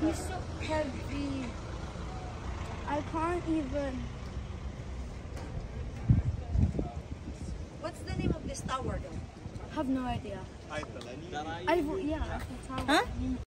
He's so heavy. I can't even. What's the name of this tower though? Have no idea. Eiffel. Yeah, Eiffel Tower. Huh?